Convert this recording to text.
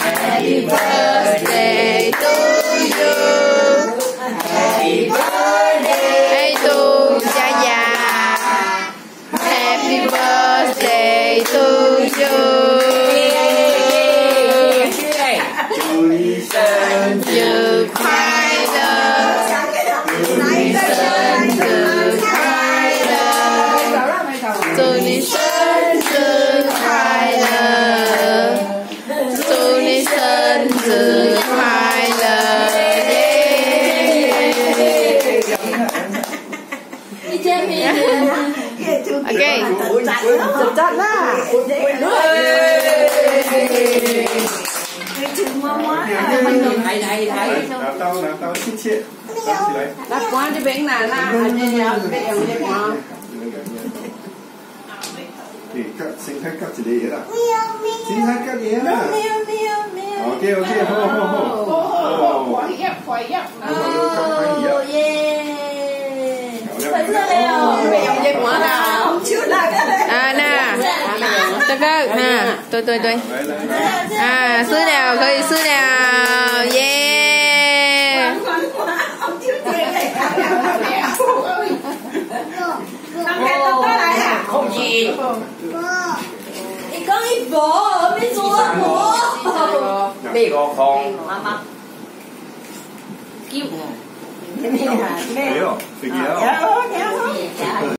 Happy birthday to you. Happy birthday to Yaya. Happy birthday to you. 祝你生日快乐，祝你生日快乐，祝你生日快乐，祝你生日快乐，耶！你见面？OK， chụp chặt啦！ 拿刀，切切，拿起来。 拿关这边拿啦，这样这样这样。 先睇吉一嘢啦，先睇吉嘢啦。OK， 好。快一。哦耶！快乐了，没有结果啦，好久了。 啊，那这个啊，对，啊，撕了，可以撕了，耶！ 你讲一波，没做波。 呢個放。 媽媽。叫。 咩啊？咩？係咯，食嘢咯。